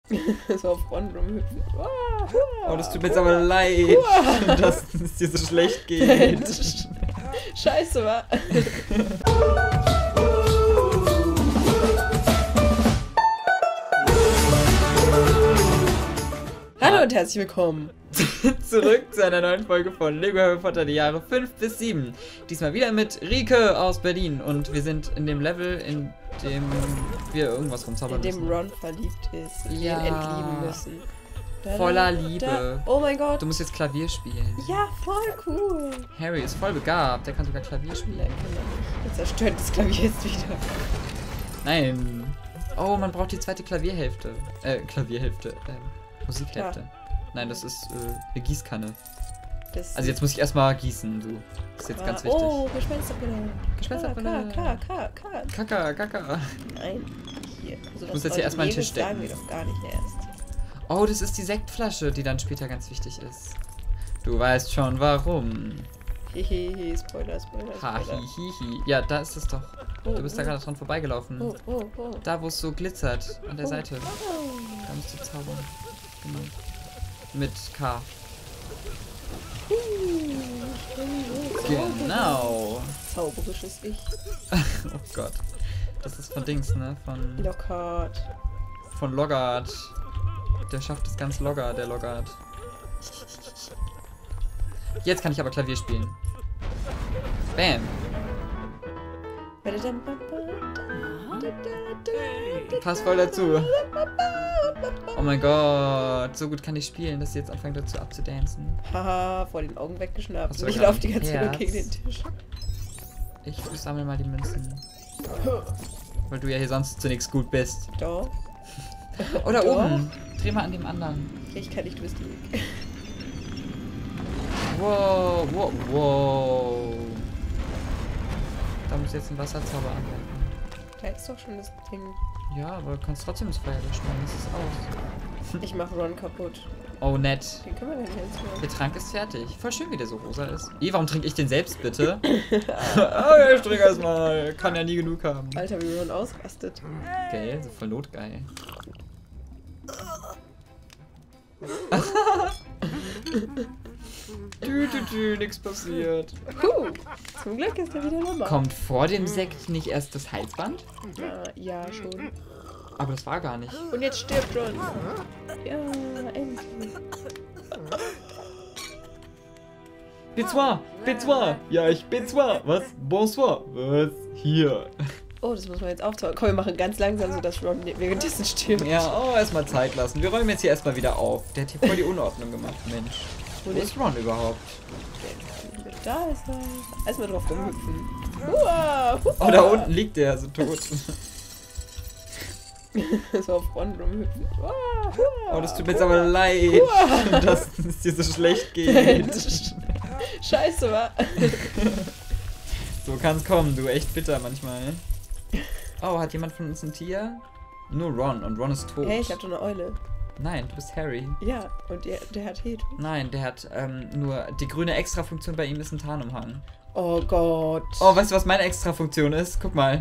So auf Ron rumhüpfen. Oh, das tut mir jetzt aber leid, dass es dir so schlecht geht. Scheiße, wa? Hallo und herzlich willkommen zurück zu einer neuen Folge von Lego Harry Potter, die Jahre 5 bis 7. Diesmal wieder mit Rike aus Berlin und wir sind in dem Level, in dem wir irgendwas rumzaubern müssen. In dem Ron verliebt ist und Ja. wir ihn entlieben müssen. Voller Liebe. Oh mein Gott. Du musst jetzt Klavier spielen. Ja, voll cool. Harry ist voll begabt, der kann sogar Klavier spielen. Nein, kann er nicht. Jetzt zerstört das Klavier jetzt wieder. Nein. Oh, man braucht die zweite Klavierhälfte. Musikhälfte. Ja. Nein, das ist eine Gießkanne. Das Also jetzt muss ich erstmal gießen, du. Das ist jetzt ganz wichtig. Oh, Gespensterbrille. Gespensterbrille. Kaka. Kaka. Nein, hier. Also Ich muss jetzt hier erstmal einen Tisch sagen decken. wir doch gar nicht erst. Oh, das ist die Sektflasche, die dann später ganz wichtig ist. Du weißt schon warum. Hehehe, Spoiler. Ha, hi, hi, hi. Ja, da ist es doch. Du bist da gerade dran vorbeigelaufen. Oh. Da, wo es so glitzert, an der Seite. Oh. Da musst du zaubern. Genau. Mit K. Genau. Zauberisches Ich. Oh Gott. Das ist von Dings, ne? Lockhart. Von Loggart. Der schafft es ganz locker, der Loggart. Jetzt kann ich aber Klavier spielen. Bam. Passt voll dazu. Oh mein Gott. So gut kann ich spielen, dass sie jetzt anfangen dazu abzudancen. Haha, vor den Augen weggeschnappt. Achso, Und ich ja. laufe die ganze Zeit nur Herz. gegen den Tisch. Ich sammle mal die Münzen. Weil du ja hier sonst zu nichts gut bist. Doch. Oder Doch. oben. Dreh mal an dem anderen. Ich kann nicht, du bist die. Wow. Da muss ich jetzt einen Wasserzauber anwenden. Da ist doch schon das Ding. Ja, aber du kannst trotzdem das Feuer löschen, dann ist es aus. Ich mach Ron kaputt. Oh, nett. Den können wir gar nicht ins Der Trank ist fertig. Voll schön, wie der so rosa ist. Warum trinke ich den selbst, bitte? Oh, ich trinke erstmal. Kann ja nie genug haben. Alter, wie Ron ausrastet. Geil, so voll notgeil. Nix passiert. Zum Glück ist er wieder normal. Kommt vor dem Sekt nicht erst das Halsband? Ja, schon. Aber das war gar nicht. Und jetzt stirbt Ron. Ja, endlich. Bonsoir. Ja, ich bonsoir. Was? Bonsoir. Was? Hier. Oh, das muss man jetzt aufzaubern. Komm, wir machen ganz langsam, sodass Ron währenddessen stirbt. Ja, oh, erstmal Zeit lassen. Wir räumen jetzt hier erstmal wieder auf. Der hat hier voll die Unordnung gemacht, Mensch. Wo ist Ron überhaupt? Da ist er. Erstmal drauf rumhüpfen. Hua. Oh, da unten liegt der, so tot. So auf Ron rumhüpfen. Oh, das tut mir jetzt aber leid, dass es dir so schlecht geht. Scheiße, wa? So kann's kommen, du. Echt bitter manchmal. Oh, hat jemand von uns ein Tier? Nur Ron, und Ron ist tot. Hey, ich hab doch eine Eule. Nein, du bist Harry. Ja, und der hat Heto. Nein, der hat nur... Die grüne Extrafunktion bei ihm ist ein Tarnumhang. Oh Gott. Oh, weißt du, was meine Extrafunktion ist? Guck mal.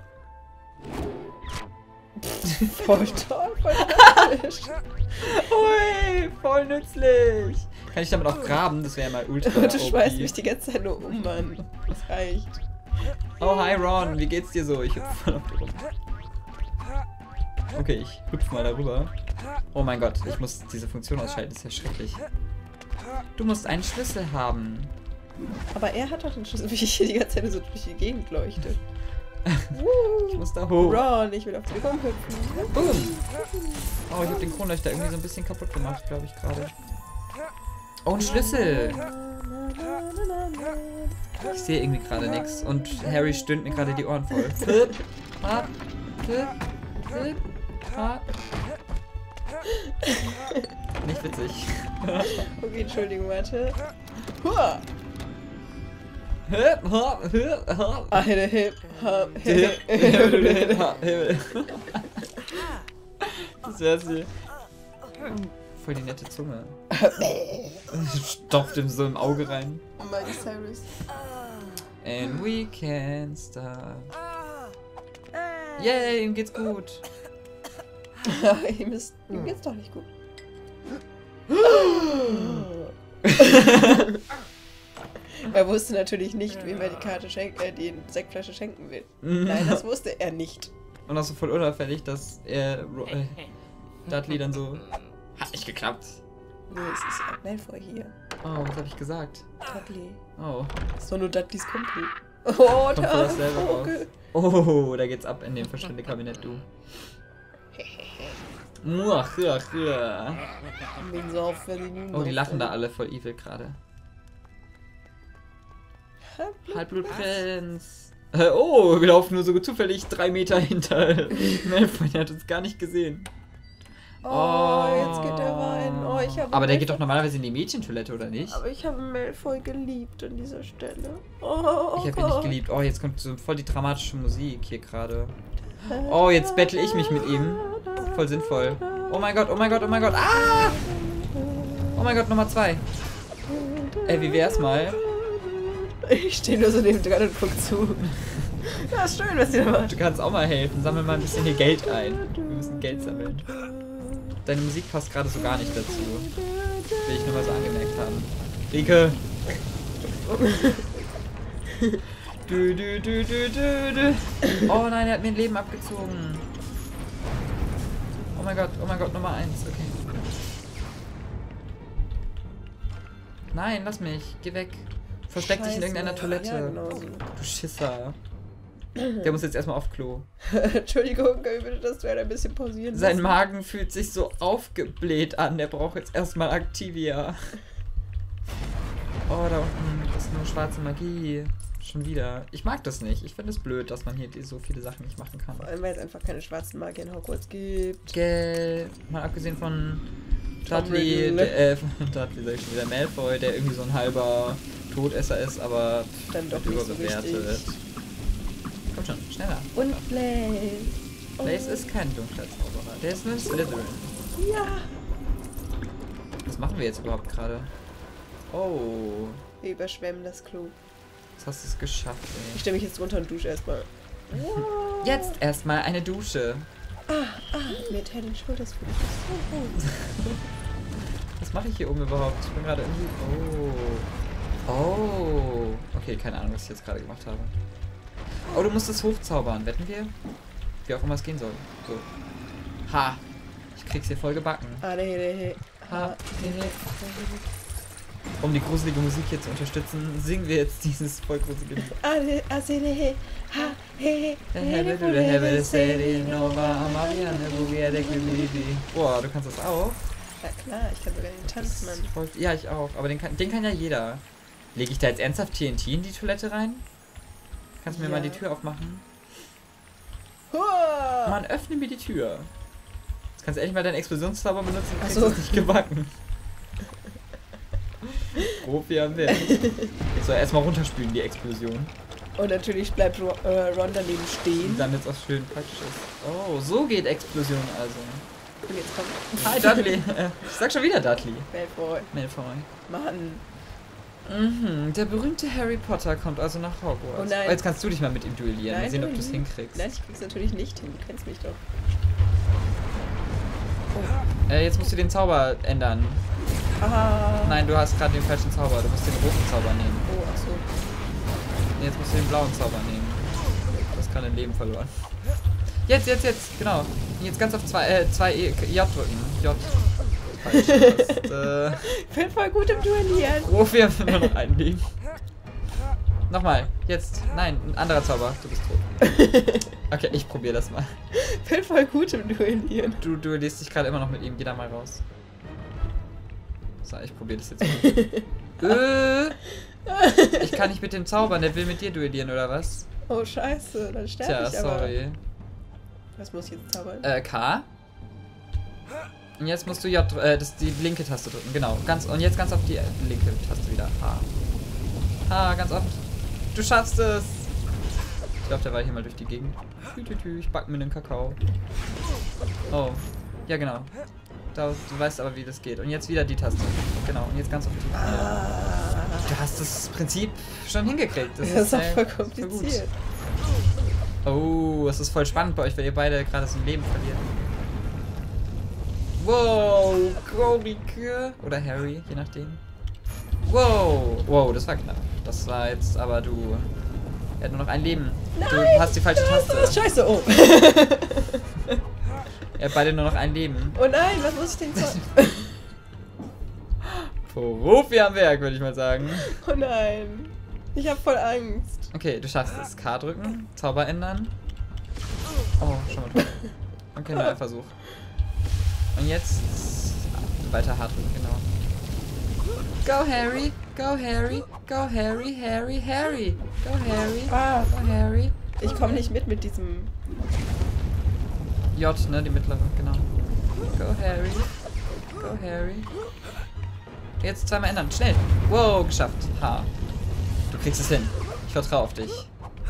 Voll toll, voll nützlich. Ui, voll nützlich. Kann ich damit auch graben? Das wäre ja mal ultra Du OP. schmeißt mich die ganze Zeit nur um, Mann. Das reicht. Oh, hi Ron, wie geht's dir so? Ich hüpfe voll auf dir rum. Okay, ich hüpfe mal darüber. Oh mein Gott, ich muss diese Funktion ausschalten, das ist ja schrecklich. Du musst einen Schlüssel haben. Aber er hat doch den Schlüssel, wie ich hier die ganze Zeit so durch die Gegend leuchte. Ich muss da hoch. Ron, ich will auf dich rumhüpfen. Boom. Oh, ich habe den Kronleuchter irgendwie so ein bisschen kaputt gemacht, glaube ich gerade. Oh, ein Schlüssel. Ich sehe irgendwie gerade nichts und Harry stöhnt mir gerade die Ohren voll. Nicht witzig. Okay, Entschuldigung, warte. Hua! Eine Hip, Hop, Das wär's hier. Voll die nette Zunge. Stopft ihm so im Auge rein. Miley Cyrus. And we can start. Yay, ihm geht's gut. Ihm geht's doch nicht gut. Er wusste natürlich nicht, wem er die Sektflasche schenken will. Nein, das wusste er nicht. Und auch so voll unauffällig, dass er Dudley dann so... Hat nicht geklappt. Nee, es ist Malfoy hier. Oh, was habe ich gesagt? Dudley. Oh. Das ist doch nur Dudleys Kumpel. Oh, Kommt der voll dasselbe raus. Vogel. Oh, da geht's ab in dem Verschwindekabinett, du. Wegen so auffälligen. Oh, die lachen da alle voll evil gerade. Halbblutprinz. Oh, wir laufen nur so zufällig 3 Meter hinter Malfoy, der hat uns gar nicht gesehen. Oh, jetzt geht er rein. Oh, ich habe aber der geht doch normalerweise in die Mädchentoilette, oder nicht? Aber ich habe Malfoy geliebt an dieser Stelle. Oh, ich habe ihn nicht geliebt. Oh, jetzt kommt so voll die dramatische Musik hier gerade. Oh, jetzt bettle ich mich mit ihm. Voll sinnvoll. Oh mein Gott, oh mein Gott, oh mein Gott. Ah! Oh mein Gott, Nummer 2. Ey, wie wär's mal? Ich stehe nur so neben dran und guck zu. Ja, ist schön, was ihr da macht. Du kannst auch mal helfen. Sammel mal ein bisschen hier Geld ein. Wir müssen Geld sammeln. Deine Musik passt gerade so gar nicht dazu. Will ich nur mal so angemerkt haben. Rike! Oh nein, er hat mir ein Leben abgezogen. Oh mein Gott, Nummer 1. Okay. Nein, lass mich. Geh weg. Versteck dich in irgendeiner Toilette. Ja, genau so. Du Schisser. Der muss jetzt erstmal auf Klo. Entschuldigung, kann ich bitte das Duell ein bisschen pausieren lassen? Sein Magen fühlt sich so aufgebläht an. Der braucht jetzt erstmal Activia. Oh, da unten ist nur schwarze Magie. Schon wieder. Ich mag das nicht. Ich finde es blöd, dass man hier so viele Sachen nicht machen kann. Vor allem, weil es einfach keine schwarzen Magier in Hogwarts gibt. Gell. Mal abgesehen von Dudley, Dudley sag ich schon wieder, Malfoy, der irgendwie so ein halber Todesser ist, aber dann doch nicht so überbewertet. Komm schon, schneller. Und Blaze. Blaze ist kein dunkler Zauberer. Der ist nur ein Slytherin. Ja. Was machen wir jetzt überhaupt gerade? Oh. Wir überschwemmen das Klo. Jetzt hast du es geschafft, ey. Ich stelle mich jetzt runter und dusche erstmal. Wow. Jetzt erstmal eine Dusche. Mit Head and Shoulders fühle ich mich so gut. Was mache ich hier oben überhaupt? Ich bin gerade irgendwie... Oh. Oh. Okay, keine Ahnung, was ich jetzt gerade gemacht habe. Oh, du musst es hochzaubern. Wetten wir? Wie auch immer es gehen soll. So. Ha. Ich krieg's hier voll gebacken. Ha. Um die gruselige Musik hier zu unterstützen, singen wir jetzt dieses voll gruselige Lied. Boah, du kannst das auch? Ja klar, ich kann sogar den Tanz, Mann. Voll, ja, ich auch. Aber den kann ja jeder. Lege ich da jetzt ernsthaft TNT in die Toilette rein? Kannst du mir mal die Tür aufmachen? Mann, öffne mir die Tür. Jetzt kannst du endlich mal deinen Explosionszauber benutzen und kriegst es nicht gebacken. Profi haben wir. So, erstmal runterspülen, die Explosion. Und natürlich bleibt Ron daneben stehen. Damit es auch schön praktisch ist. Oh, so geht Explosion also. Und jetzt kommt... Hi, Dudley. Ich sag schon wieder Dudley. Malfoy. Mann. Mhm, der berühmte Harry Potter kommt also nach Hogwarts. Oh nein. Oh, jetzt kannst du dich mal mit ihm duellieren. Nein, mal sehen, ob du es hinkriegst. Nein, ich krieg's natürlich nicht hin. Du kennst mich doch. Oh. Jetzt musst du den Zauber ändern. Aha. Nein, du hast gerade den falschen Zauber. Du musst den roten Zauber nehmen. Oh, ach so. Jetzt musst du den blauen Zauber nehmen. Du hast gerade ein Leben verloren. Jetzt. Genau. Jetzt ganz auf 2 J drücken. J. Falsch. Ich bin voll gut im Duellieren. Profi haben nur noch ein Leben. Nochmal. Jetzt. Nein, ein anderer Zauber. Du bist tot. Okay, ich probiere das mal. Ich bin voll gut im Duellieren. Du duellierst dich gerade immer noch mit ihm. Geh da mal raus. So, ich probiere das jetzt mal. Ich kann nicht mit dem zaubern. Der will mit dir duellieren, oder was? Oh, scheiße. Dann sterbe ich aber. Sorry. Was muss ich jetzt zaubern? K. Und jetzt musst du J, die linke Taste drücken, genau. Und jetzt ganz auf die linke Taste wieder. H, ganz oft. Du schaffst es! Ich glaube, der war hier mal durch die Gegend. Ich back mir einen Kakao. Oh, ja genau. Du weißt aber, wie das geht. Und jetzt wieder die Taste. Genau, und jetzt ganz auf die. Du hast das Prinzip schon hingekriegt. Das ist auch voll kompliziert. Oh, es ist voll spannend bei euch, weil ihr beide gerade so ein Leben verliert. Wow, Gorike. Oder Harry, je nachdem. Wow, wow, das war knapp. Das war jetzt aber du. Er hat nur noch ein Leben. Nein, du hast die falsche Taste. Das ist scheiße, oh. Er hat beide nur noch ein Leben. Oh nein, was muss ich denn sagen? Profi am Werk, würde ich mal sagen. Oh nein. Ich hab voll Angst. Okay, du schaffst es. K drücken, Zauber ändern. Oh, schon mal tot. Okay, neuer Versuch. Und jetzt weiter H drücken, genau. Go Harry, go Harry, go Harry, Harry, Harry. Go Harry, Ah, go Harry. ich komme nicht mit diesem... J, ne, die mittlere, genau. Go Harry, go Harry. Jetzt zweimal ändern, schnell. Wow, geschafft. H. Du kriegst es hin. Ich vertraue auf dich.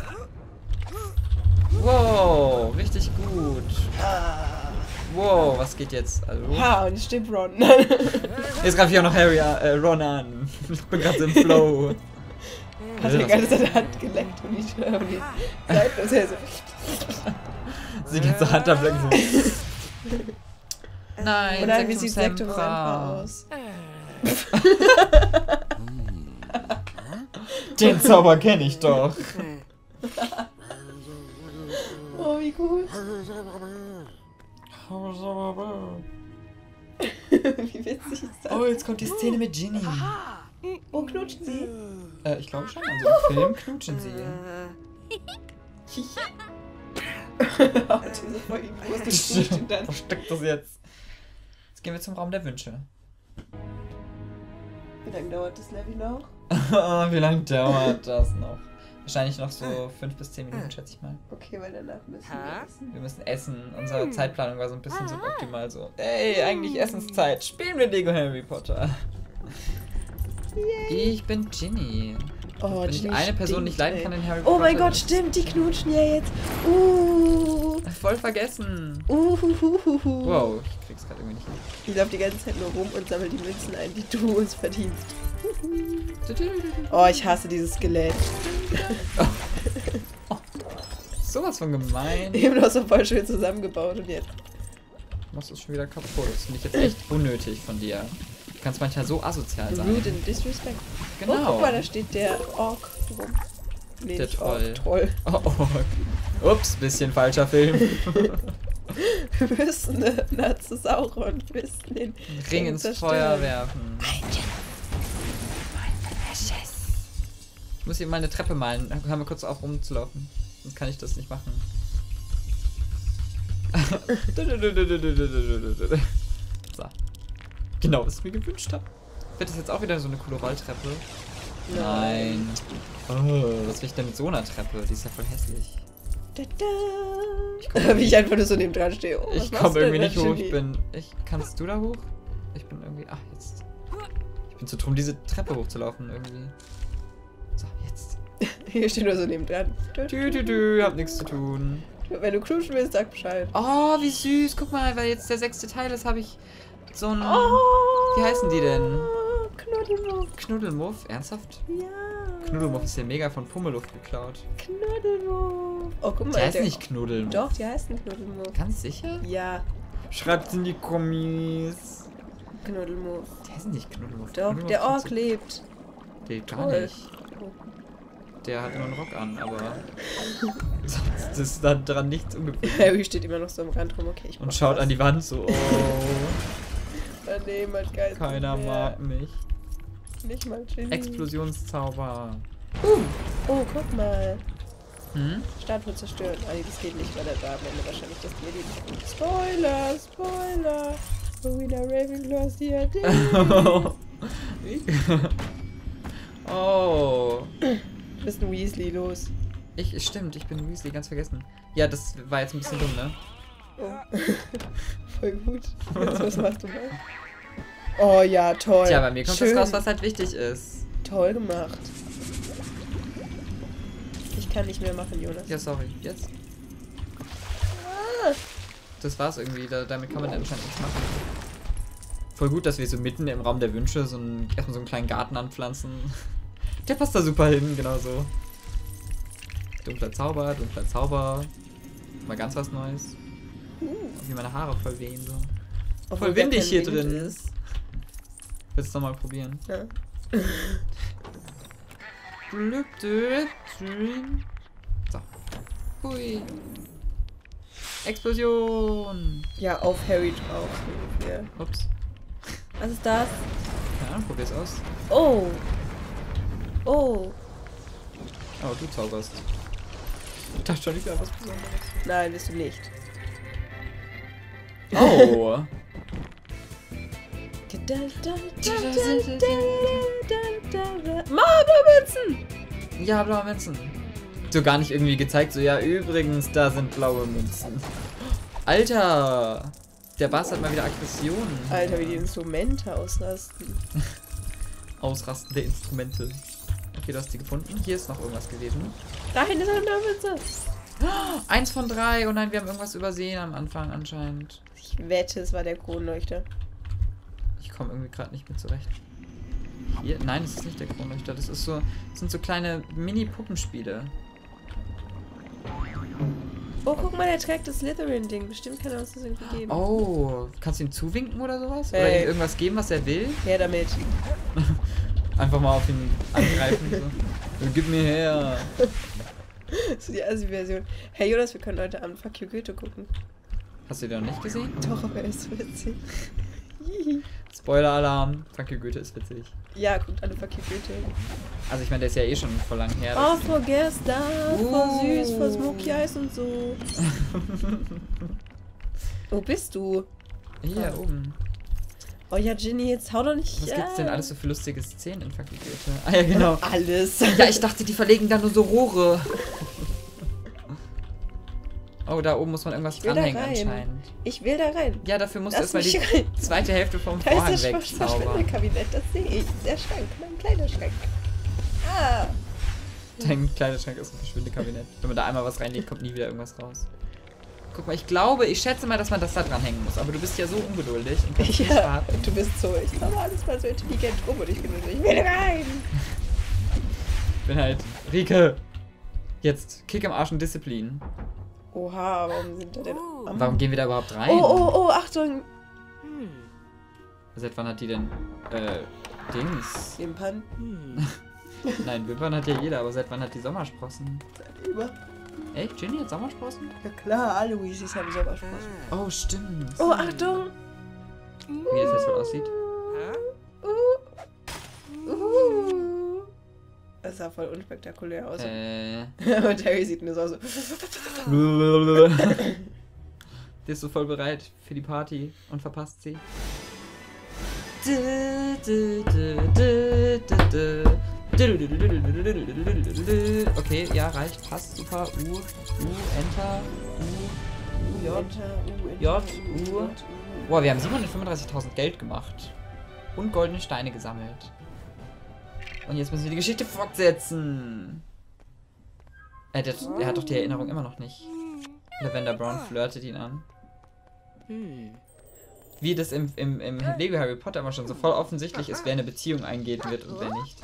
Wow, richtig gut. Wow, was geht jetzt? Also, Ha, und ich steht Ron. jetzt greife ich auch noch Harry, Ron an. Ich bin gerade so im Flow. Hat er gerade seine Hand geleckt und die Seite ist ja so... Sie geht zur Hand ablecken so. Nein, Und dann, wie sieht Sektum Sempra aus? Den Zauber kenne ich doch. Oh, wie gut. Wie witzig ist das? Oh, jetzt kommt die Szene mit Ginny. Oh, knutschen sie? Ich glaube schon. Also im Film knutschen sie. Oh, diese Folge, wo ist das knutschen dann? Wo steckt das jetzt? Jetzt gehen wir zum Raum der Wünsche. Wie lange dauert das Level noch? Wie lange dauert das noch? Wahrscheinlich noch so 5 bis 10 Minuten, schätze ich mal. Okay, weil danach müssen wir essen. Wir müssen essen. Unsere Zeitplanung war so ein bisschen suboptimal so. Ey, eigentlich Essenszeit. Spielen wir Lego Harry Potter. Yay. Ich bin Ginny. Oh, Wenn ich Ginny eine Person stinkt, nicht leiden ey. kann in Harry Potter. Oh mein Gott, stimmt, die knutschen ja jetzt. Voll vergessen. Wow. Wow, ich krieg's gerade irgendwie nicht hin. Ich laufe die ganze Zeit nur rum und sammle die Münzen ein, die du uns verdienst. Oh, ich hasse dieses Skelett. Sowas von gemein. Ich habe noch so voll schön zusammengebaut und jetzt. Machst du es schon wieder kaputt. Das finde ich jetzt echt unnötig von dir. Du kannst manchmal so asozial sein. Rude and disrespect. Genau. Oh, guck mal, da steht der Ork rum. Nee, Der nicht Troll. Ork, Troll. Oh. Ups, bisschen falscher Film. Wir müssen Narzissauron müssen den Ring ins zerstören. Feuer werfen. Ich muss hier mal eine Treppe malen. Hören wir kurz auf rumzulaufen. Sonst kann ich das nicht machen. So. Genau, was ich mir gewünscht habe. Wird das jetzt auch wieder so eine coole Rolltreppe? Nein. Oh, was will ich denn mit so einer Treppe? Die ist ja voll hässlich. Da, da. Wie ich einfach nur so neben dran stehe. Oh, Ich komme irgendwie nicht hoch. Kannst du da hoch? Ich bin irgendwie. Ach, jetzt. Ich bin zu dumm, diese Treppe hochzulaufen irgendwie. So, jetzt. Hier steht nur so neben dran. Hab nichts zu tun. Wenn du knutschen willst, sag Bescheid. Oh, wie süß. Guck mal, weil jetzt der 6. Teil ist, habe ich so ein. Oh, Wie heißen die denn? Knuddelmuff. Knuddelmuff? Ernsthaft? Ja. Knuddelmuff ist ja mega von Pummeluft geklaut. Knuddelmuff. Oh, guck mal. Der heißt nicht Knuddelmuff. Doch, die heißen Knuddelmuff. Ganz sicher? Ja, Schreibt's in die Kommis. Knuddelmuff. Der heißt nicht Knuddelmuff. Doch, Knuddelmuff der Ork klingt lebt. so- Der gar Toll. nicht. Der hat nur einen Rock an, aber sonst ist da dran nichts ungewöhnlich. Harry steht immer noch so am Rand rum. Okay, ich Und schaut an die Wand so, oh, Daneben hat keinen keiner mehr. mag mich. Nicht mal Ginny. Explosionszauber. Oh, guck mal. Hm? Statue zerstören. Ah, nee, das geht nicht, weil er da am Ende wahrscheinlich das erledigt. Spoiler, Spoiler. Rowena Ravenclaw ist hier. Oh. Du bist ein Weasley, los. Stimmt, ich bin Weasley, ganz vergessen. Ja, das war jetzt ein bisschen dumm, ne? Oh. Voll gut. Jetzt, was machst du mal? Oh ja, toll. Tja, bei mir kommt Schön. das raus, was halt wichtig ist. Toll gemacht. Ich kann nicht mehr machen, Jonas. Ja, sorry. Jetzt? Ah. Das war's irgendwie, damit kann man anscheinend nichts machen. Voll gut, dass wir so mitten im Raum der Wünsche erstmal so einen kleinen Garten anpflanzen. Der passt da super hin, genau so. Dunkler Zauber, dunkler Zauber. Mal ganz was Neues. Wie meine Haare voll wehen so. Obwohl Voll windig gar hier kein Wind drin. ist. Willst du nochmal probieren? Ja. So. Hui. Explosion. Ja, auf Harry drauf. Ja. Ups. Was ist das? Keine Ahnung, probier's aus. Oh. Oh. Oh, du zauberst. Ich dachte schon, ich wäre was Besonderes. Nein, bist du nicht. Oh. Marmormünzen! Ja, blaue Münzen. So gar nicht irgendwie gezeigt, so ja, übrigens, da sind blaue Münzen. Alter! Der Bass hat mal wieder Aggression. Alter, wie die Instrumente ausrasten. Ausrastende Instrumente. Okay, du hast die gefunden. Hier ist noch irgendwas gewesen. Da hinten ist eine Münze. 1 von 3. Oh nein, wir haben irgendwas übersehen am Anfang anscheinend. Ich wette, es war der Kronleuchter. Ich komme irgendwie gerade nicht mit zurecht. Hier? Nein, das ist nicht der Kronleuchter. Das ist so, das sind so kleine Mini-Puppenspiele. Oh, guck mal, der trägt das Slytherin-Ding. Bestimmt kann er uns das irgendwie geben. Oh, kannst du ihm zuwinken oder sowas? Oder Hey. ihm irgendwas geben, was er will? Her damit. Einfach mal auf ihn angreifen. So. Gib mir her. So die Assi-Version. Hey Jonas, wir können heute Abend Fuck You Goethe gucken. Hast du den noch nicht gesehen? Doch, aber er ist witzig. Spoiler-Alarm. Fuck you, Goethe ist witzig. Ja, guckt alle Fuck You Goethe. Also ich meine, der ist ja eh schon voll lang her. Oh, voll gestern. Voll süß, voll Smoky Eyes und so. Wo bist du? Hier oben. Oh ja, Ginny, jetzt hau doch nicht. Was gibt's denn alles so für lustige Szenen in Fuck you, Goethe? Ah ja, genau. Alles. Ja, ich dachte, die verlegen da nur so Rohre. Oh, da oben muss man irgendwas Ich will da dranhängen rein. anscheinend. Ich will da rein. Ja, dafür musst du Lass erstmal die mich rein. zweite Hälfte vom Da Vorhang ist das wegzaubern. Verschwendekabinett, das sehe ich. Der Schrank, mein Kleiderschrank. Ah. Dein Kleiderschrank ist ein Verschwindekabinett. Wenn man da einmal was reinlegt, kommt nie wieder irgendwas raus. Guck mal, ich schätze mal, dass man das da dranhängen muss. Aber du bist ja so ungeduldig und kannst nicht Ja, warten. du bist so, ich glaube alles mal so intelligent rum und ich bin so, ich will rein. Ich bin halt, Rike, jetzt Kick im Arsch und Disziplin. Oha, warum sind da denn... Warum gehen wir da überhaupt rein? Oh, Achtung. Seit wann hat die denn, Dings? Wimpern. Nein, Wimpern hat ja jeder, aber seit wann hat die Sommersprossen? Über. Ey, Ginny hat Sommersprossen? Ja klar, alle Weasleys haben Sommersprossen. Oh, stimmt. Oh, Achtung. Wie das jetzt wohl aussieht. Das sah voll unspektakulär aus. Der Und Harry sieht nur so aus. ist so voll bereit für die Party und verpasst sie. Okay, ja, reicht, passt, super. Enter, J, U. Boah, wir haben 735.000 Geld gemacht. Und goldene Steine gesammelt. Und jetzt müssen wir die Geschichte fortsetzen. Er hat doch die Erinnerung immer noch nicht. Lavender Brown flirtet ihn an. Wie das im Lego Harry Potter immer schon so voll offensichtlich ist, wer eine Beziehung eingehen wird und wer nicht.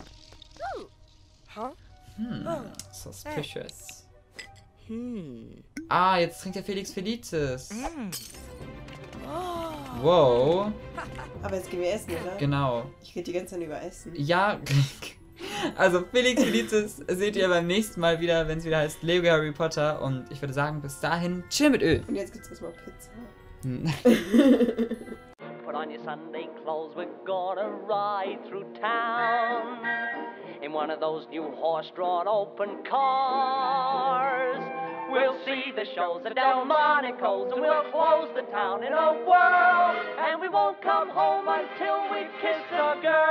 Suspicious. Ah, jetzt trinkt der Felix Felicis. Wow. Aber jetzt gehen wir essen, oder? Genau. Ich rede die ganze Zeit über Essen. Ja, also Felix Felicis seht ihr beim nächsten Mal wieder, wenn es wieder heißt Lego Harry Potter. Und ich würde sagen, bis dahin, chill mit Öl. Und jetzt gibt's erstmal Pizza. Put on your Sunday clothes, we're gonna ride through town in one of those new horse-drawn open cars. We'll see the shows at Delmonico's and we'll close the town in a whirl. And we won't come home until we've kissed a girl.